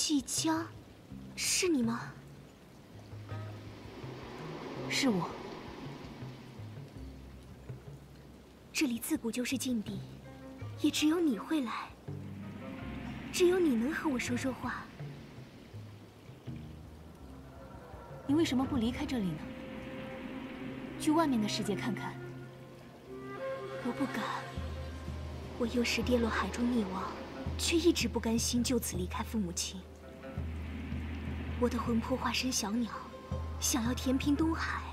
季江，是你吗？ 是我。 这里自古就是禁地，也只有你会来，只有你能和我说说话。 你为什么不离开这里呢？去外面的世界看看。 我不敢。我幼时跌落海中溺亡，却一直不甘心就此离开父母亲。我的魂魄化身小鸟，想要填平东海。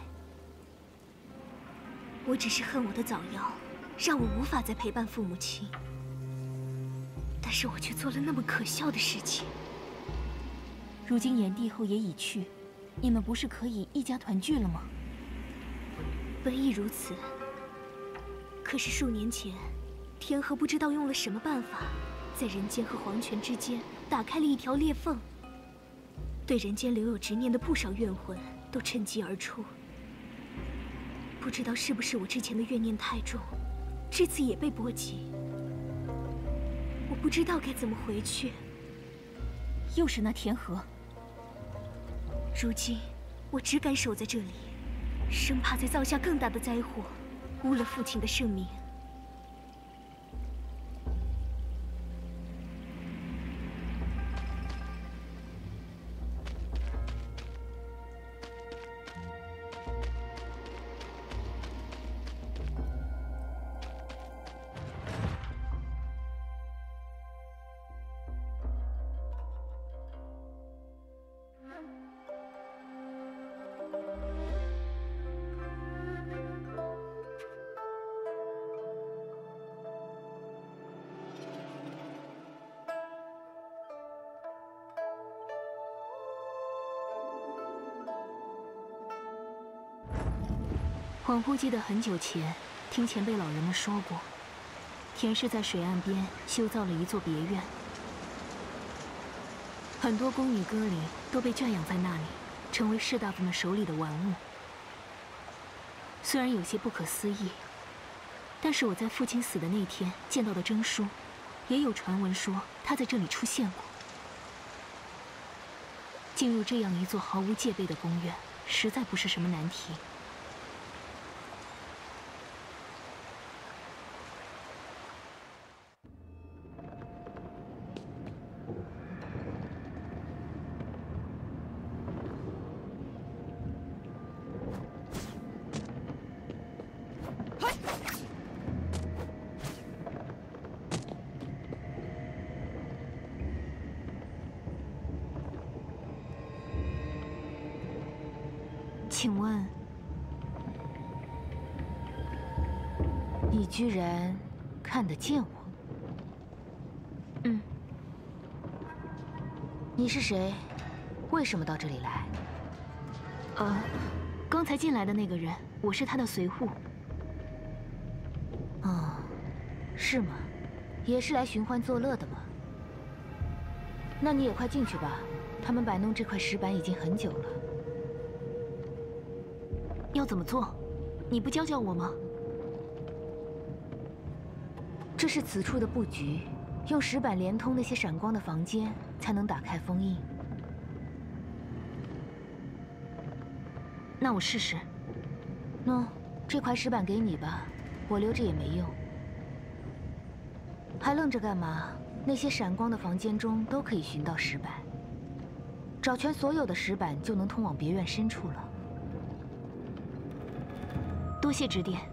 我只是恨我的早夭，让我无法再陪伴父母亲。但是我却做了那么可笑的事情。 如今炎帝后也已去，你们不是可以一家团聚了吗？ 本已如此，可是数年前，天河不知道用了什么办法，在人间和黄泉之间打开了一条裂缝，对人间留有执念的不少怨魂都趁机而出。不知道是不是我之前的怨念太重，这次也被波及。我不知道该怎么回去。 又是那天河。 如今我只敢守在这里，生怕再造下更大的灾祸，污了父亲的圣名。 恍惚记得很久前，听前辈老人们说过，田氏在水岸边修造了一座别院，很多宫女歌龄都被圈养在那里，成为士大夫们手里的玩物。虽然有些不可思议，但是我在父亲死的那天见到的真书，也有传闻说他在这里出现过。进入这样一座毫无戒备的宫院，实在不是什么难题。请问， 你居然看得见我？ 嗯。 你是谁？为什么到这里来？ 刚才进来的那个人，我是他的随护。 哦，是吗？也是来寻欢作乐的吗？那你也快进去吧，他们摆弄这块石板已经很久了。 要怎么做？你不教教我吗？ 这是此处的布局，用石板连通那些闪光的房间，才能打开封印。 那我试试。 喏，这块石板给你吧，我留着也没用。还愣着干嘛？那些闪光的房间中都可以寻到石板，找全所有的石板，就能通往别院深处了。 多谢指点。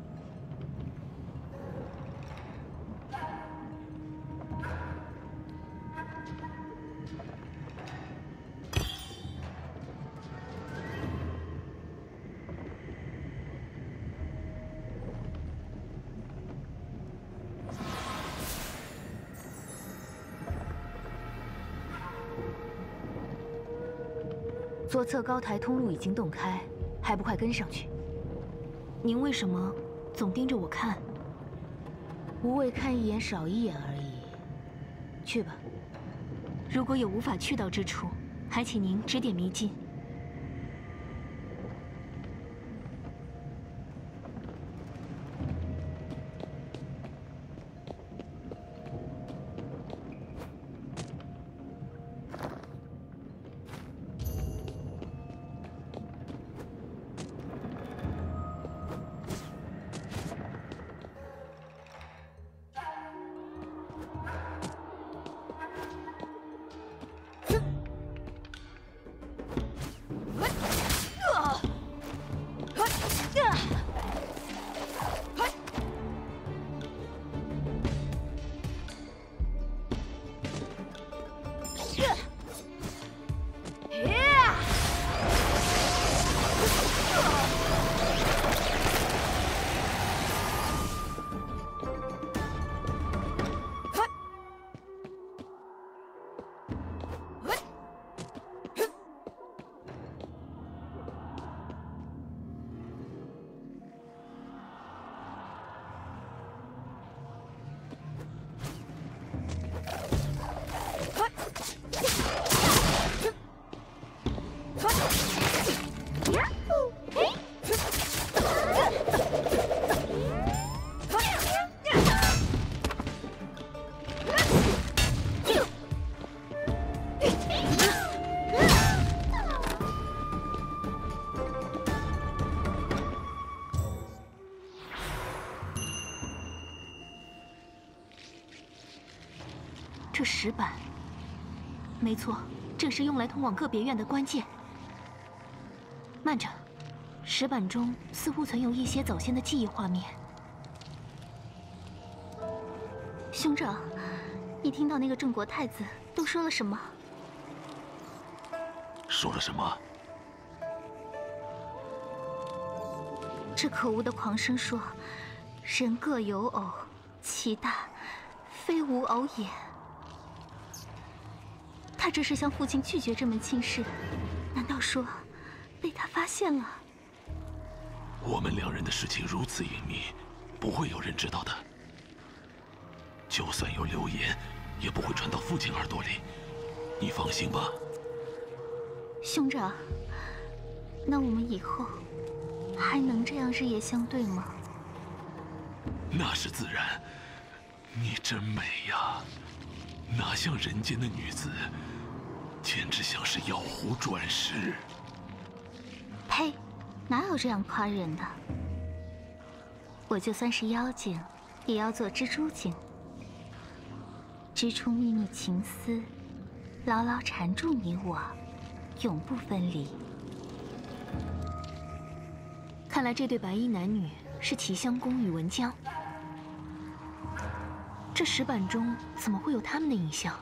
左侧高台通路已经洞开，还不快跟上去？ 您为什么总盯着我看？ 无谓看一眼少一眼而已。去吧。 如果有无法去到之处，还请您指点迷津。 这石板，没错，正是用来通往个别院的关键。慢着，石板中似乎存有一些早先的记忆画面。 兄长，你听到那个郑国太子都说了什么？ 说了什么？ 这可恶的狂生说：“人各有偶，其大非吾偶也。”他这是向父亲拒绝这门亲事，难道说被他发现了？ 我们两人的事情如此隐秘，不会有人知道的。就算有流言，也不会传到父亲耳朵里。你放心吧。 兄长，那我们以后还能这样日夜相对吗？ 那是自然。你真美呀，哪像人间的女子，简直像是妖狐转世。 呸！哪有这样夸人的？我就算是妖精，也要做蜘蛛精，织出秘密情丝，牢牢缠住你我，永不分离。 看来这对白衣男女是齐襄公与文姜。这石板中怎么会有他们的影像？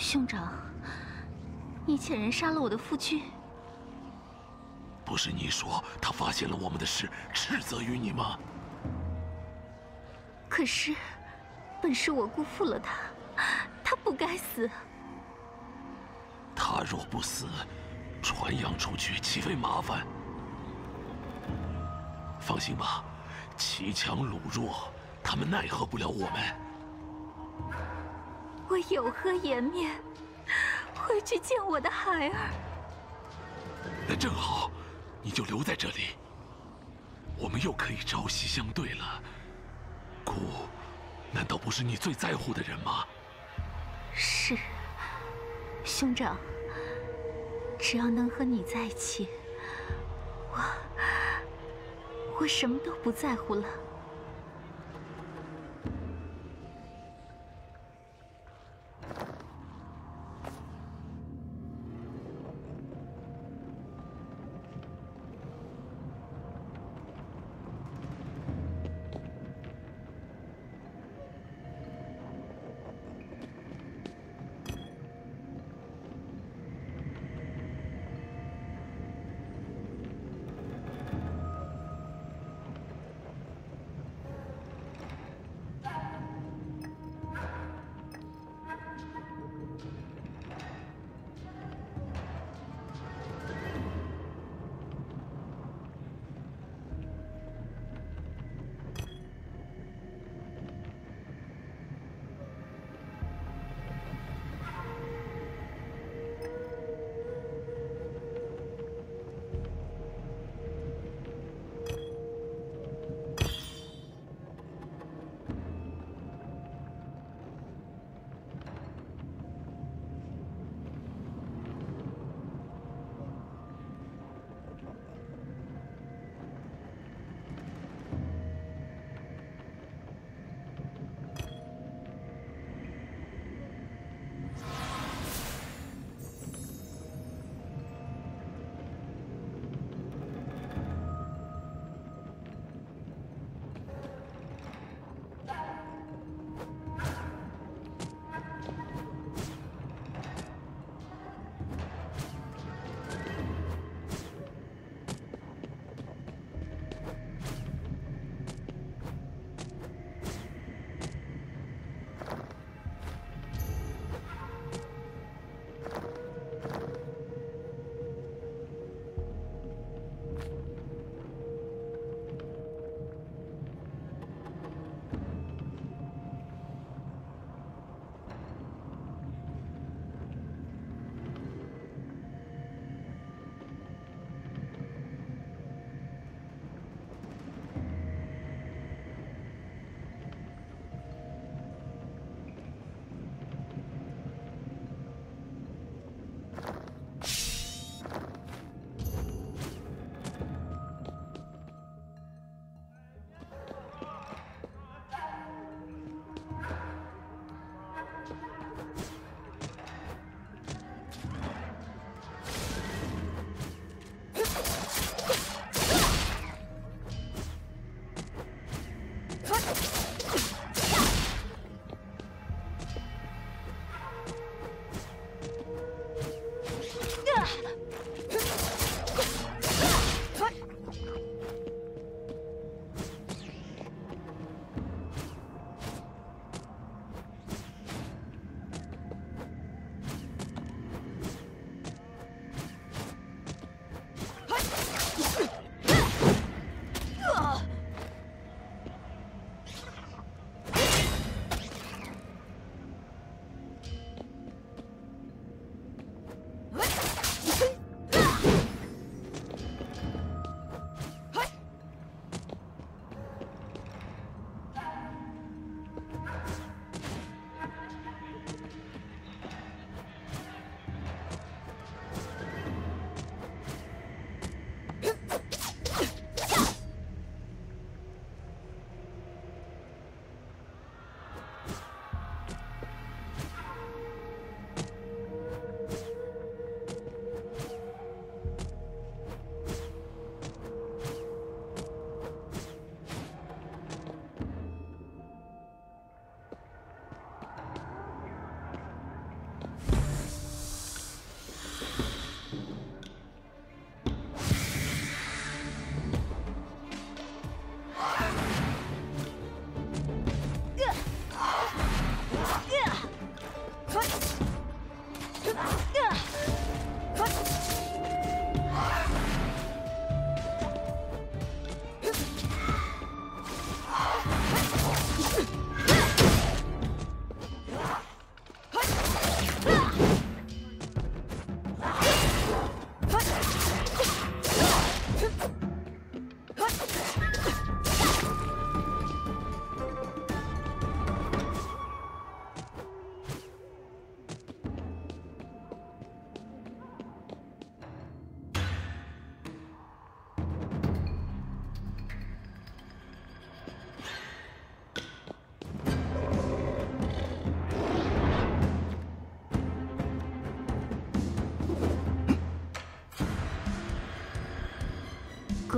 兄长，你遣人杀了我的夫君。 不是你说他发现了我们的事，斥责于你吗？ 可是，本是我辜负了他，他不该死。 他若不死，传扬出去岂非麻烦？放心吧，欺强掳弱，他们奈何不了我们。 我有何颜面回去见我的孩儿？ 那正好，你就留在这里，我们又可以朝夕相对了。姑，难道不是你最在乎的人吗？ 是，兄长，只要能和你在一起，我什么都不在乎了。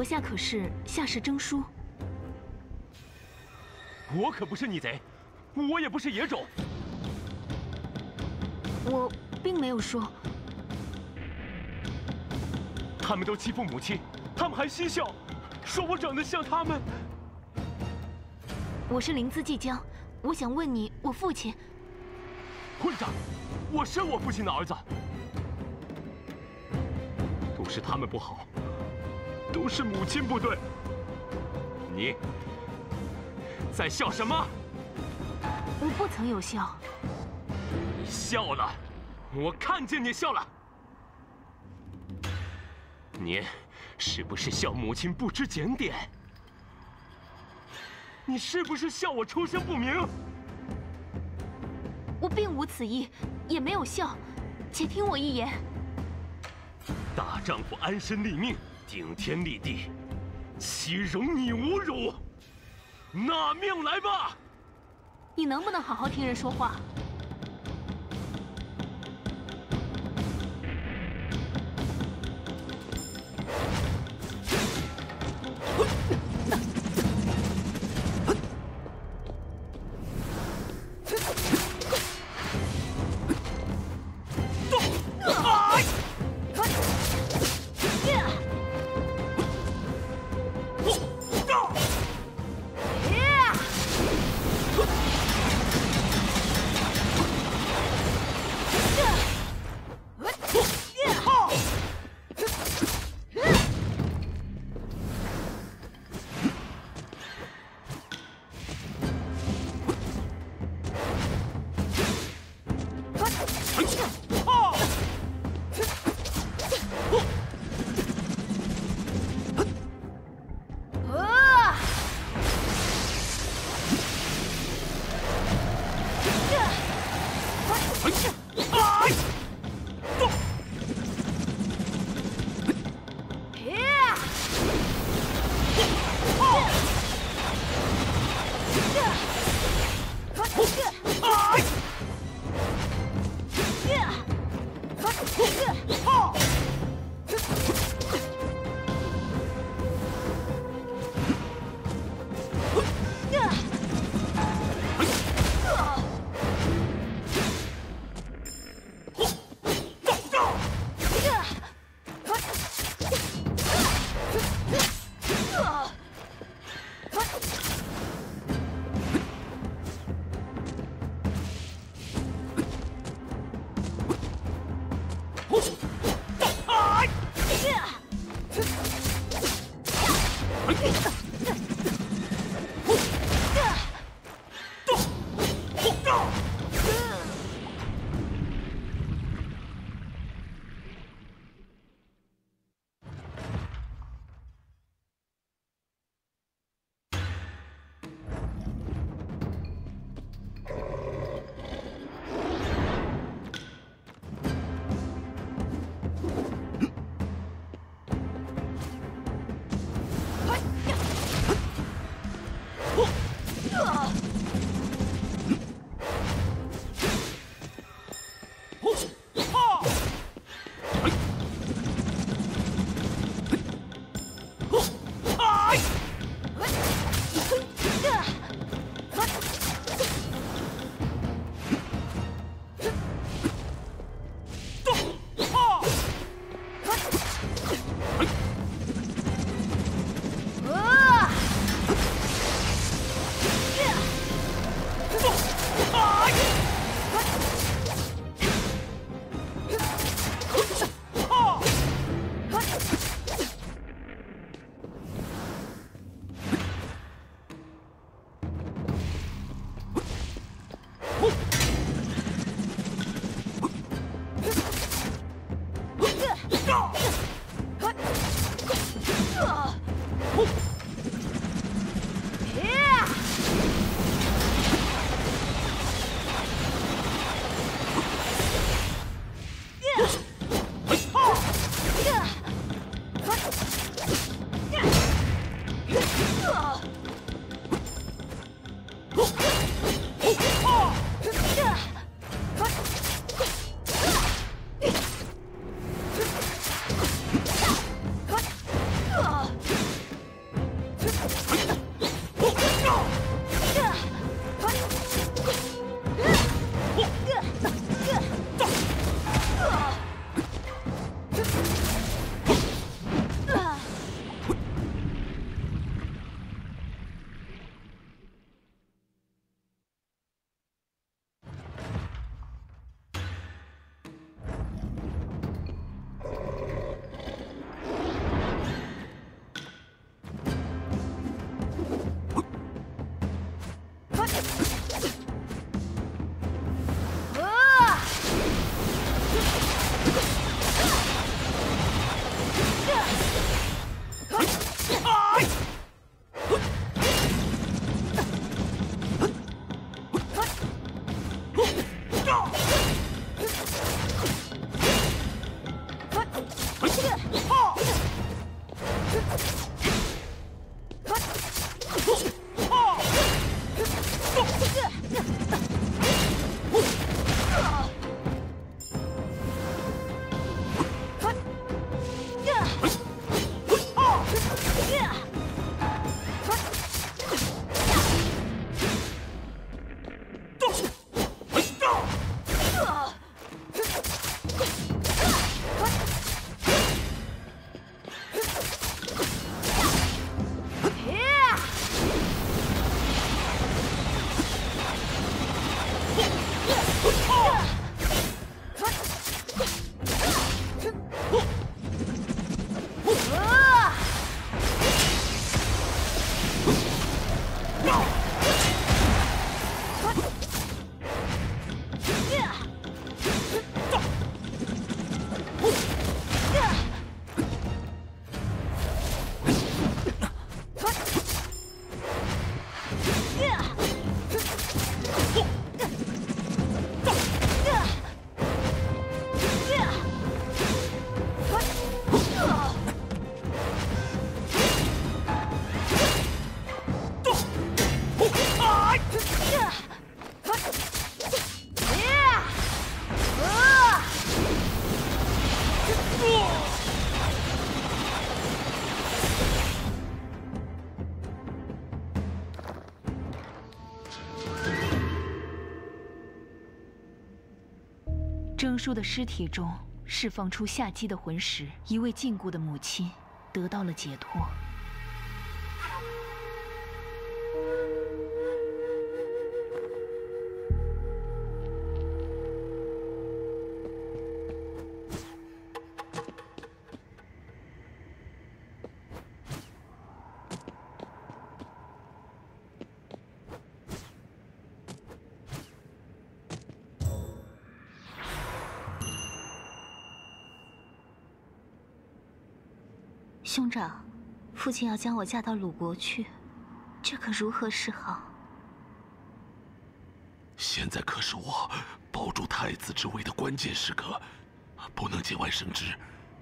阁下可是夏氏征书？ 我可不是逆贼，我也不是野种。 我并没有说。 他们都欺负母亲，他们还嬉笑，说我长得像他们。 我是灵姿季江，我想问你，我父亲。 混账！我是我父亲的儿子，都是他们不好，都是母亲不对。你在笑什么？ 我不曾有笑。 你笑了，我看见你笑了。你是不是笑母亲不知检点？你是不是笑我出身不明？ 我并无此意，也没有笑，且听我一言。 大丈夫安身立命，顶天立地，岂容你侮辱？拿命来吧！ 你能不能好好听人说话？ 征叔的尸体中释放出夏姬的魂石，一位禁锢的母亲得到了解脱。 兄长，父亲要将我嫁到鲁国去，这可如何是好？ 现在可是我保住太子之位的关键时刻，不能节外生枝。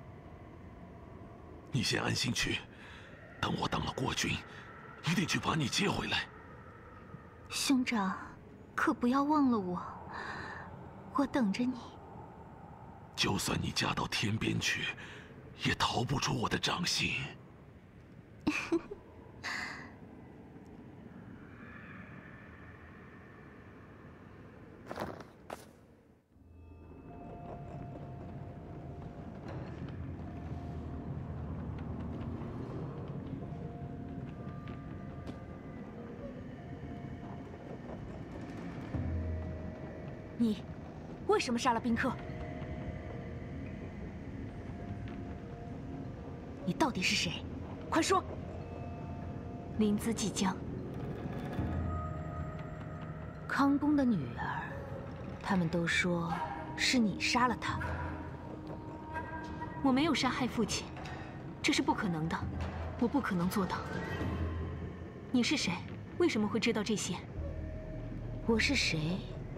你先安心去，等我当了国君，一定去把你接回来。 兄长，可不要忘了我，我等着你。 就算你嫁到天边去，也逃不出我的掌心。 你为什么杀了宾客？ 你到底是谁？快说！ 临淄即将， 康公的女儿，他们都说是你杀了她。 我没有杀害父亲，这是不可能的，我不可能做到。你是谁？为什么会知道这些？ 我是谁？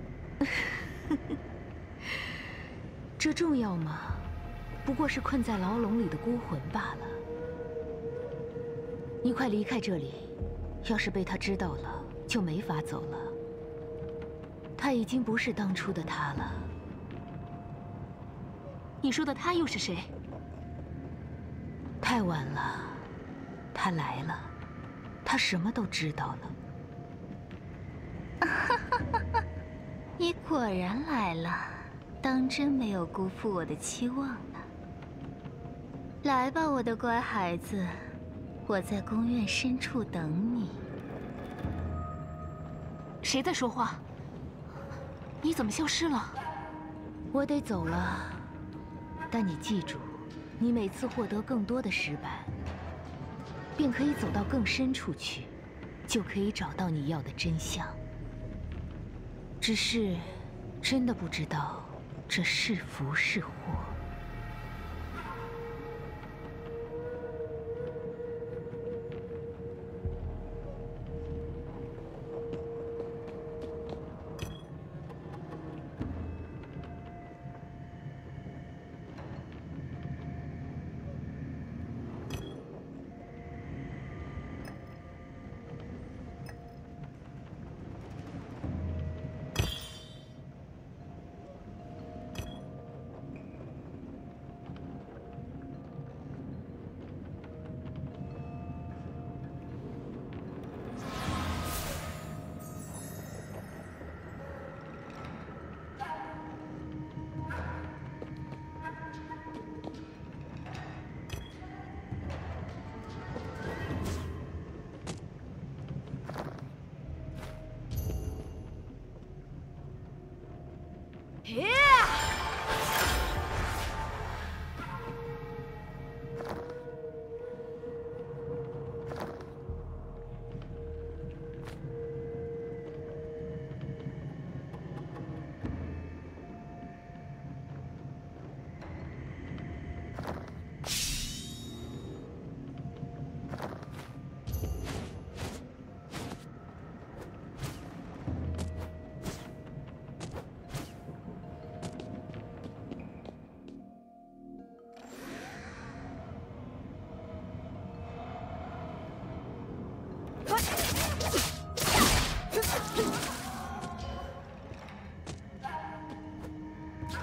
这重要吗？不过是困在牢笼里的孤魂罢了。你快离开这里，要是被他知道了，就没法走了。他已经不是当初的他了。 你说的他又是谁？ 太晚了，他来了，他什么都知道了。 你果然来了，当真没有辜负我的期望呢。来吧，我的乖孩子，我在宫院深处等你。 谁在说话？你怎么消失了？ 我得走了，但你记住，你每次获得更多的石板，便可以走到更深处去，就可以找到你要的真相。只是，真的不知道这是福是祸。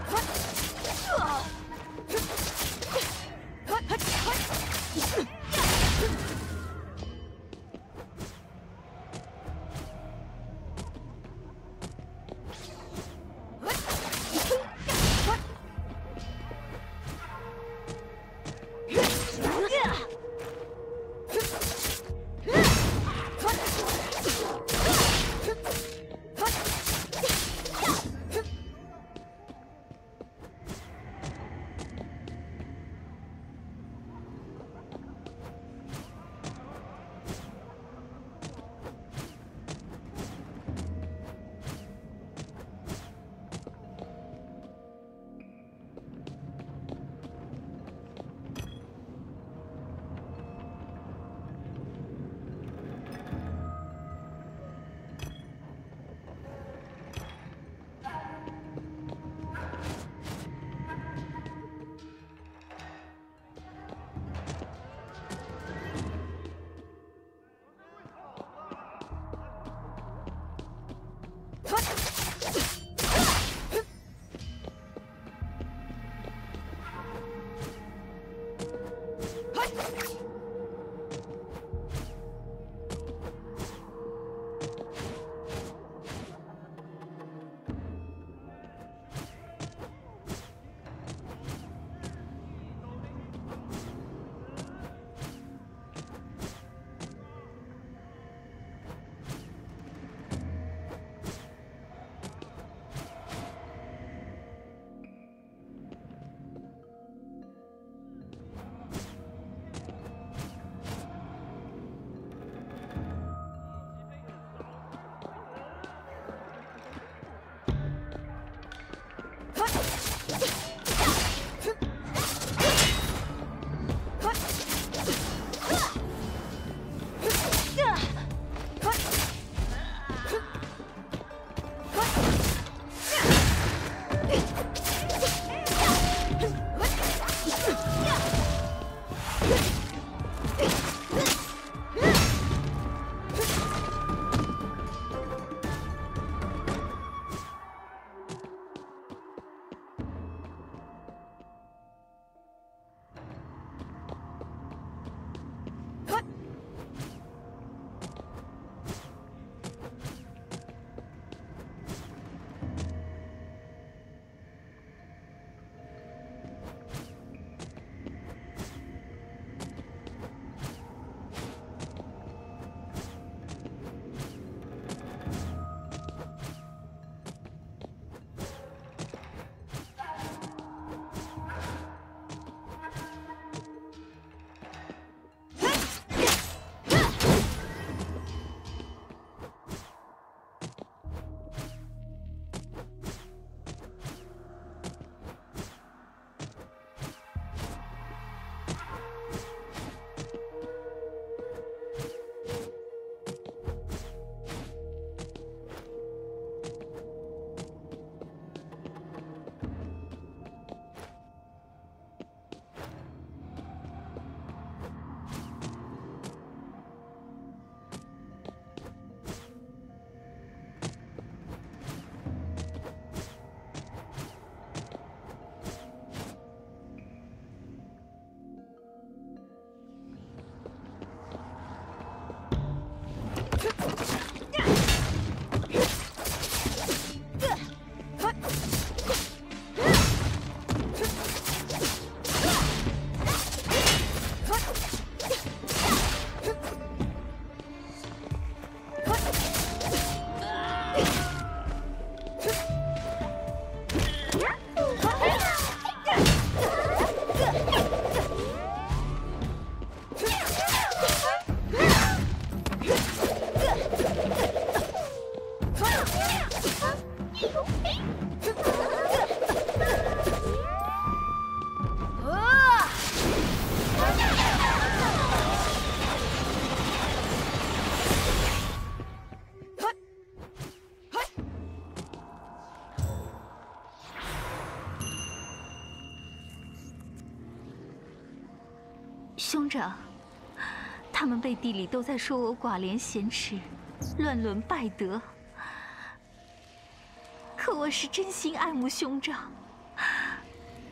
兄长，他们背地里都在说我寡廉鲜耻，乱伦败德。可我是真心爱慕兄长，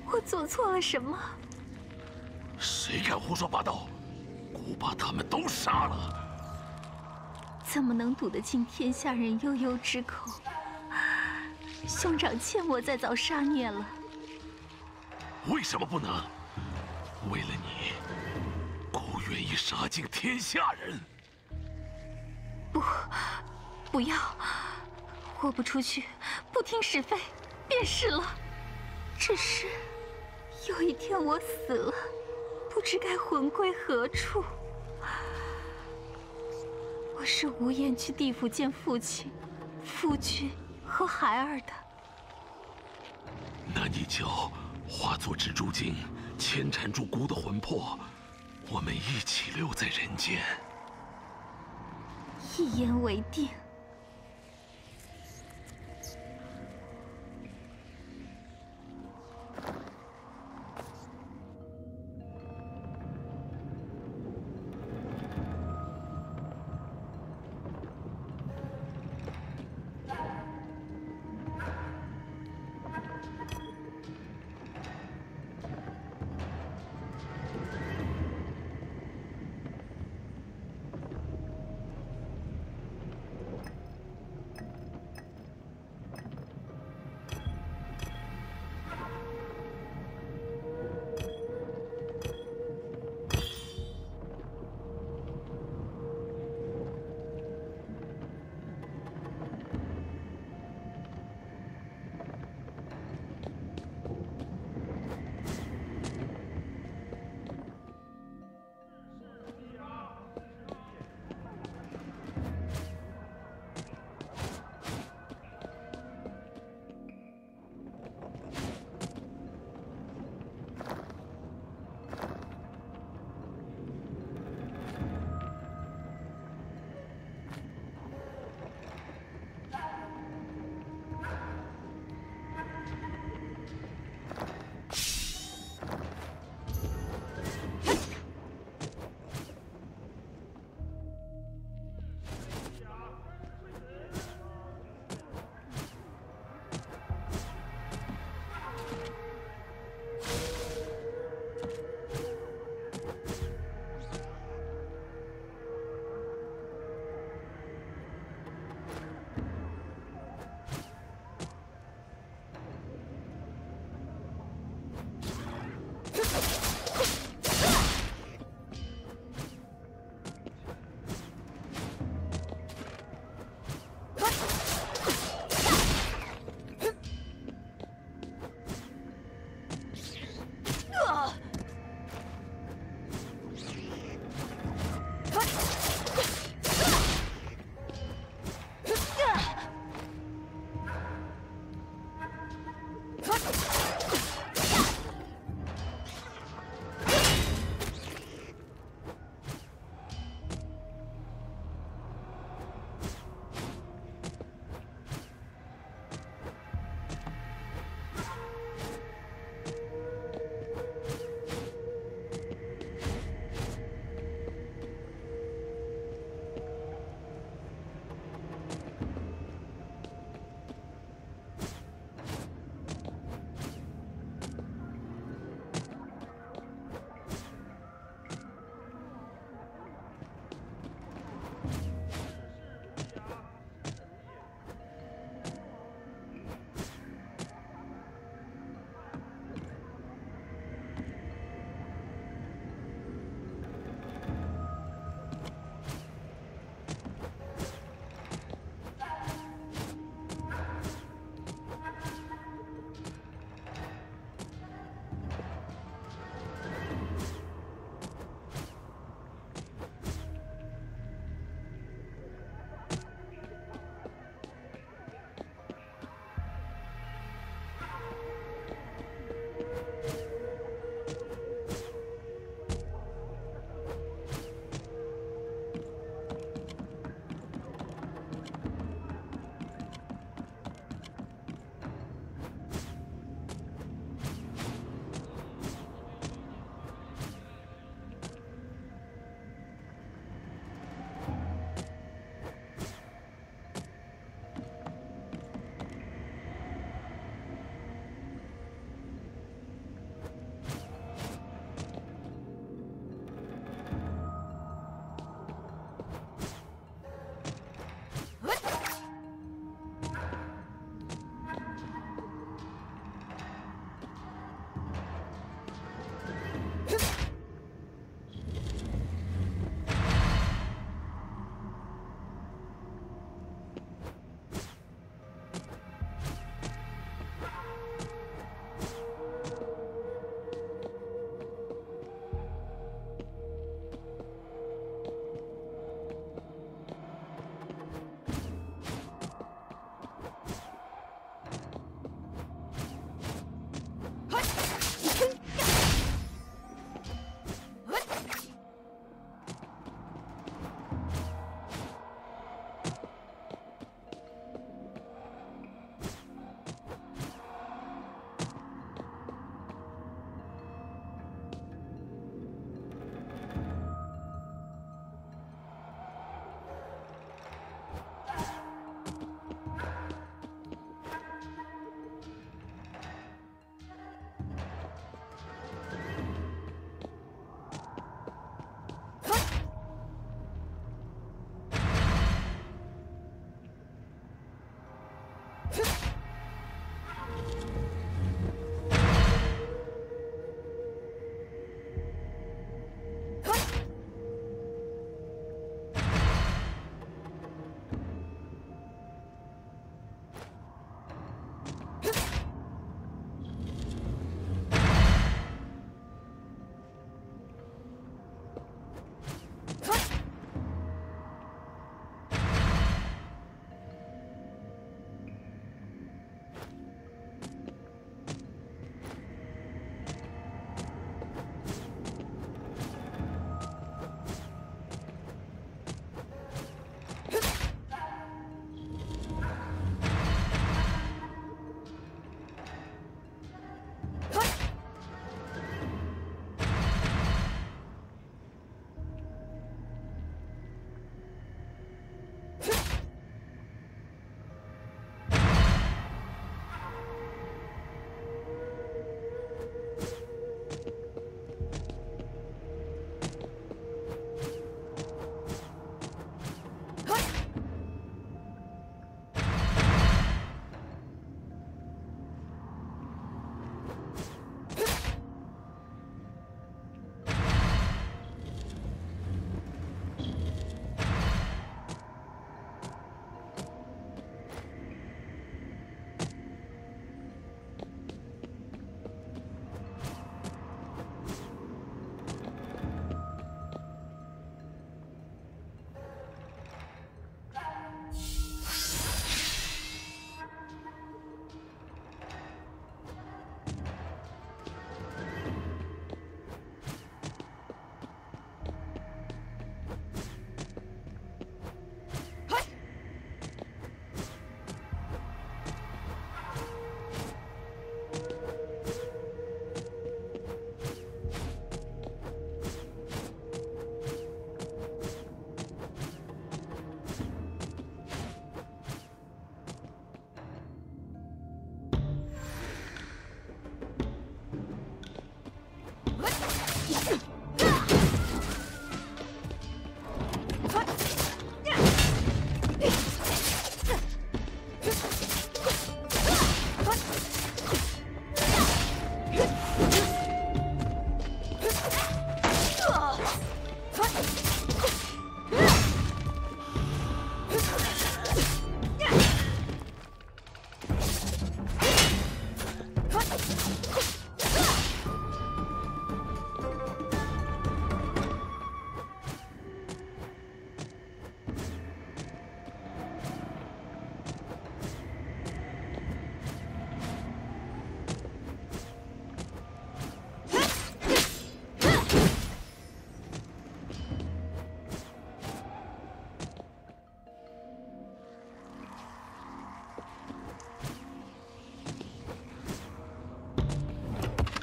我做错了什么？ 谁敢胡说八道？กู把他们都杀了！ 怎么能堵得进天下人悠悠之口？兄长欠我再造杀孽了。 为什么不能？为了你，กู愿意杀尽天下人。 不要！豁不出去，不听使废，便是了。只是有一天我死了，不知该魂归何处。我是无颜去地府见父亲、夫君和孩儿的。 那你就化作蜘蛛精，牵缠住姑的魂魄，我们一起留在人间。 一言为定。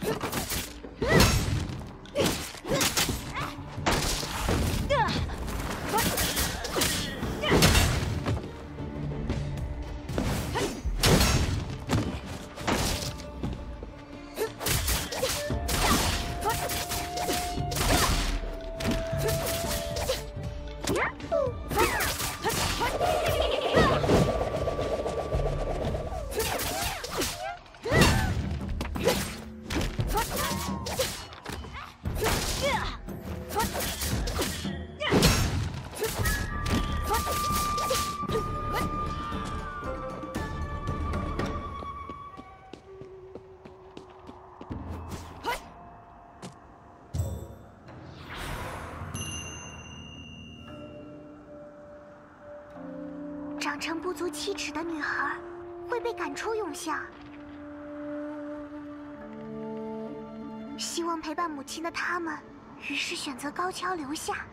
长成不足7尺的女孩会被赶出永巷。希望陪伴母亲的他们，于是选择高跷留下。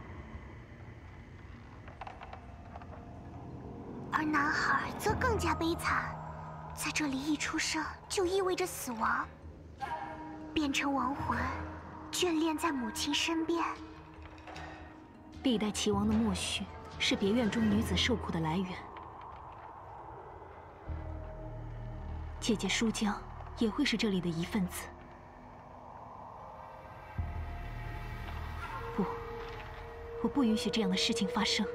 而男孩则更加悲惨，在这里一出生就意味着死亡，变成亡魂，眷恋在母亲身边。 历代齐王的默许是别院中女子受苦的来源。姐姐舒江也会是这里的一份子。不，我不允许这样的事情发生。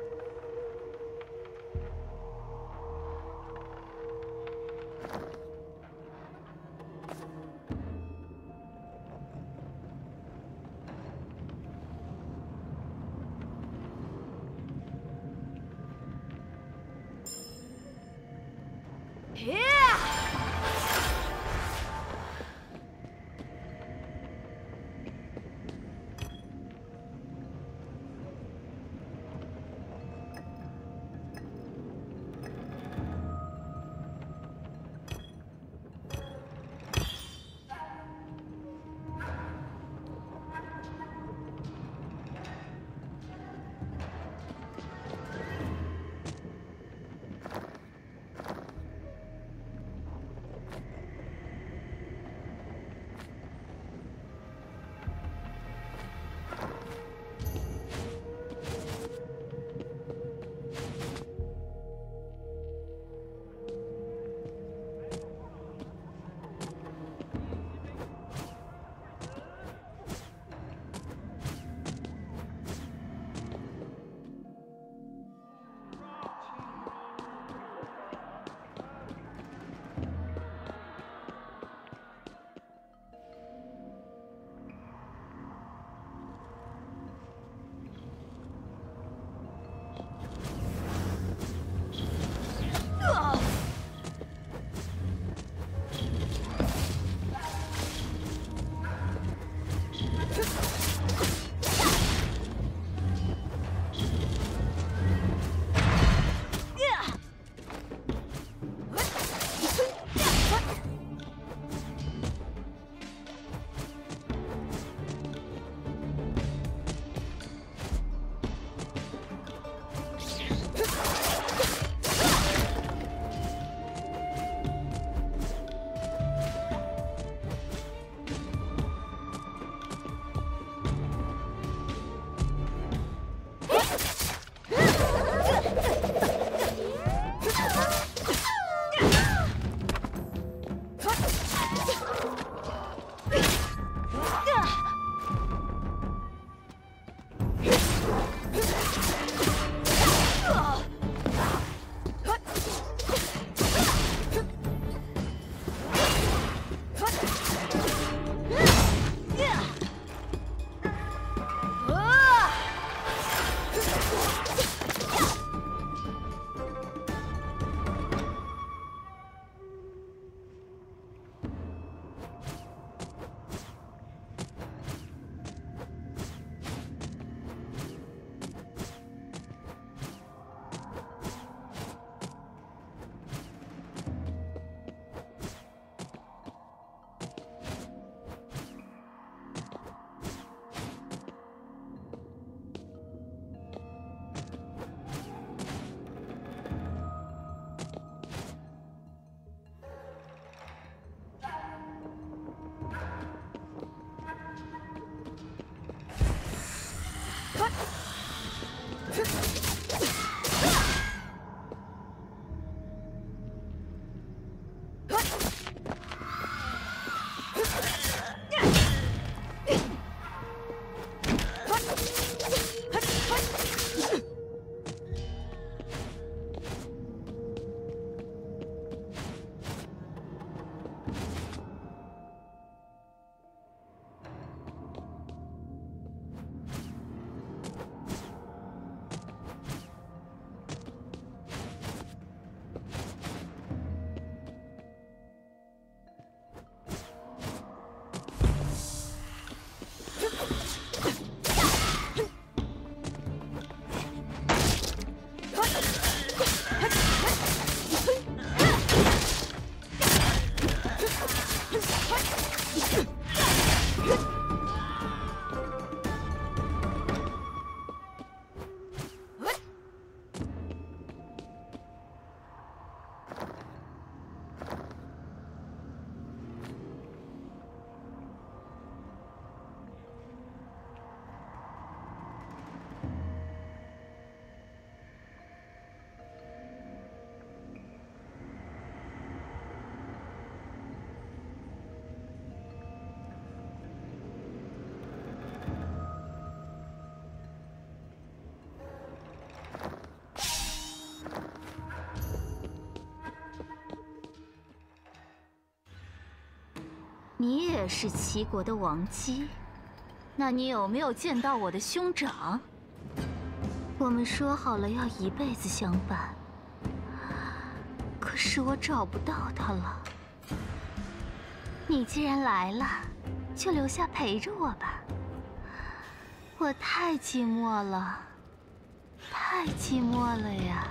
你也是齐国的王姬，那你有没有见到我的兄长？我们说好了要一辈子相伴，可是我找不到他了。你既然来了，就留下陪着我吧。我太寂寞了，太寂寞了呀！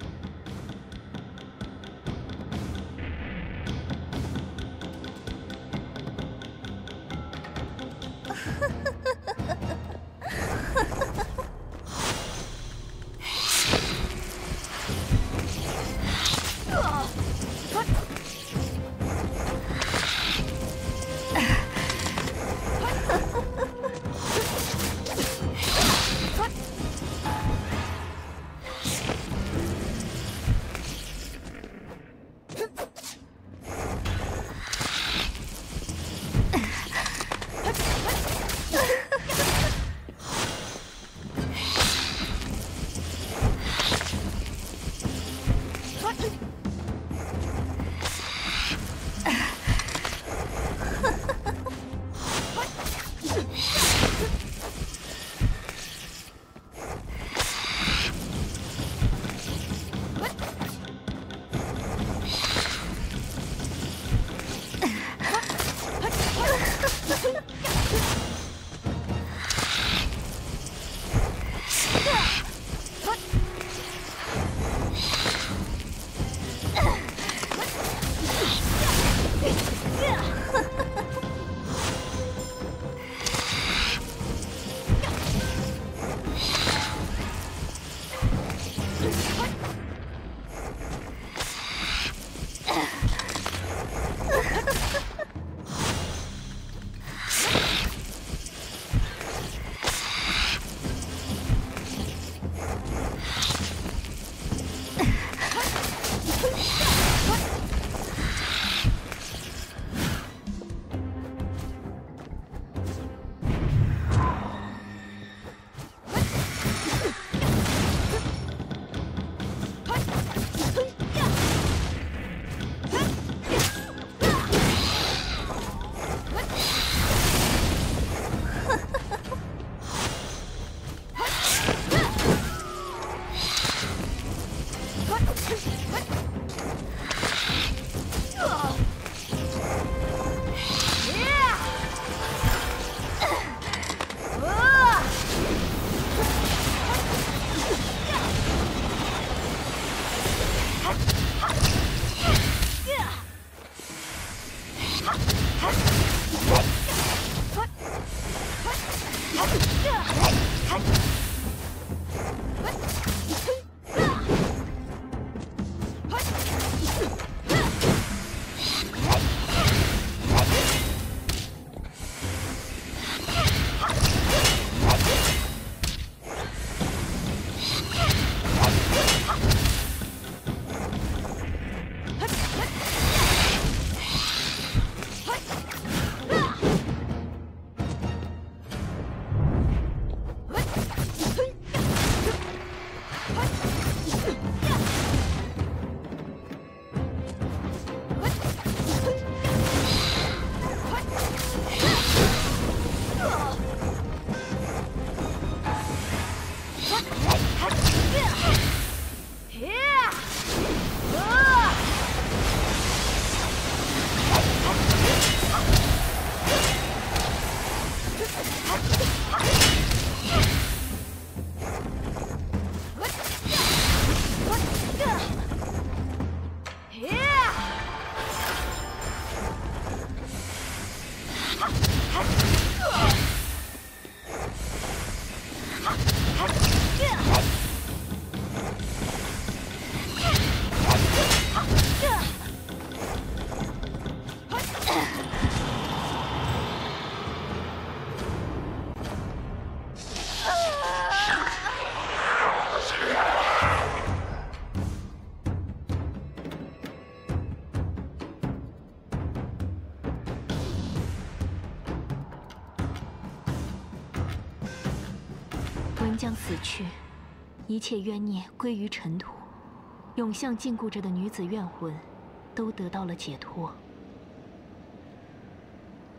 文将死去，一切冤孽归于尘土，永向禁锢着的女子怨魂，都得到了解脱。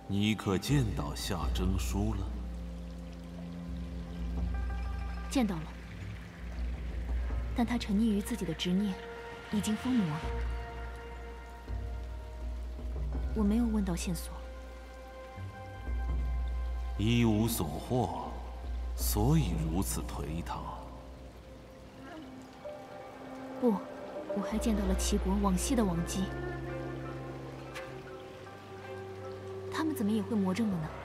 你可见到夏征舒了？ 见到了，但他沉溺于自己的执念，已经疯魔。我没有问到线索。 一无所获，所以如此颓唐。 不，我还见到了齐国往昔的王姬。他们怎么也会魔怔了呢？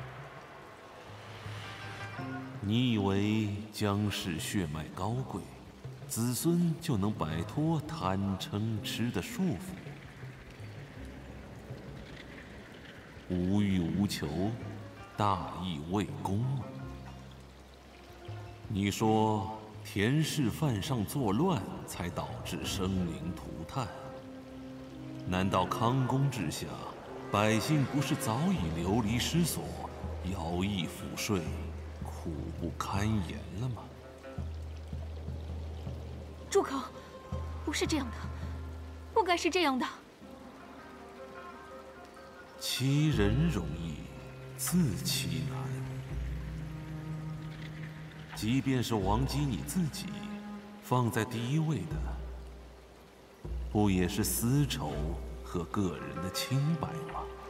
你以为姜氏血脉高贵，子孙就能摆脱贪嗔痴的束缚？无欲无求，大义未公吗？你说田氏犯上作乱，才导致生灵涂炭。难道康公治下，百姓不是早已流离失所，徭役赋税，苦不堪言了吗？ 住口！不是这样的，不该是这样的。 欺人容易，自欺难。即便是王姬你自己，放在第一位的，不也是私仇和个人的清白吗？